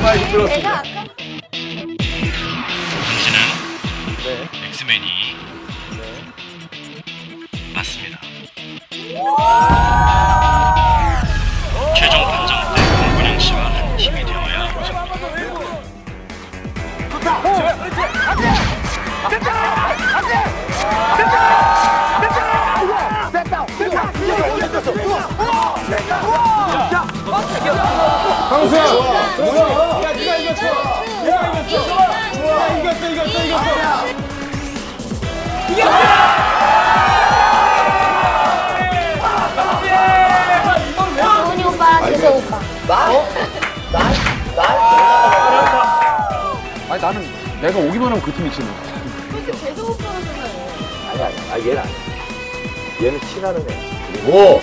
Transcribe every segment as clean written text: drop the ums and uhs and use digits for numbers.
자, 힘들었습니다. 당신은 엑스맨이 맞습니다. 최종 판정 때 공군영 씨와 한 팀이 되어야 우승입니다. 강수야! 뭐야? 야, 네가 이겼어! 네가 이겼어! 좋아! 이겼어! 도훈이 오빠, 재석 오빠. 아니, 나는 내가 오기만 하면 그 팀이 치는 거야. 그렇게 재석 오빠가 생각해. 아니, 얘는 아니야. 얘는 친하는 애. 그리고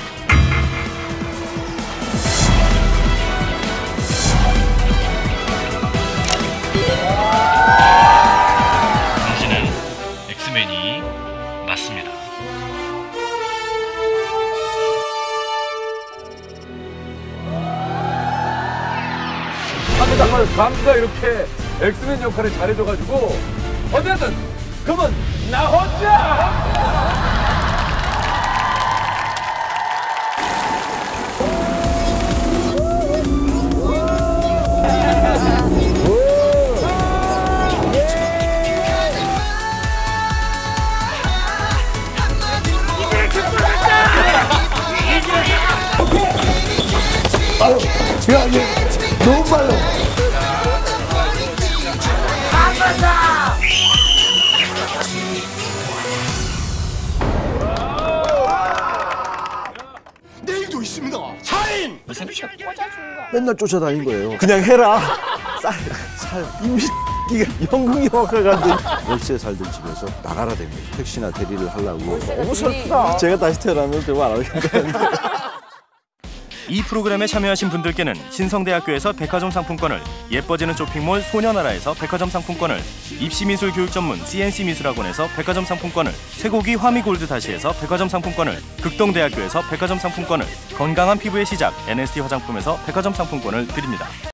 당신은 엑스맨이 맞습니다. 정말 감수가 이렇게 엑스맨 역할을 잘해줘가지고 어쨌든 그러면 나 혼자! 야, 얘 너무 빨라. 내일도 있습니다. 차인! 맨날 쫓아다닌 거예요. 그냥 해라. 이미 연극 영화가 간데 월세 살던 집에서 나가라 됩니다. 택시나 대리를 하려고. 너무 슬프다. 제가 다시 태어나면 정말 안 하겠다. 이 프로그램에 참여하신 분들께는 신성대학교에서 백화점 상품권을, 예뻐지는 쇼핑몰 소녀나라에서 백화점 상품권을, 입시미술 교육 전문 CNC미술학원에서 백화점 상품권을, 쇠고기 화미골드다시에서 백화점 상품권을, 극동대학교에서 백화점 상품권을, 건강한 피부의 시작 NST 화장품에서 백화점 상품권을 드립니다.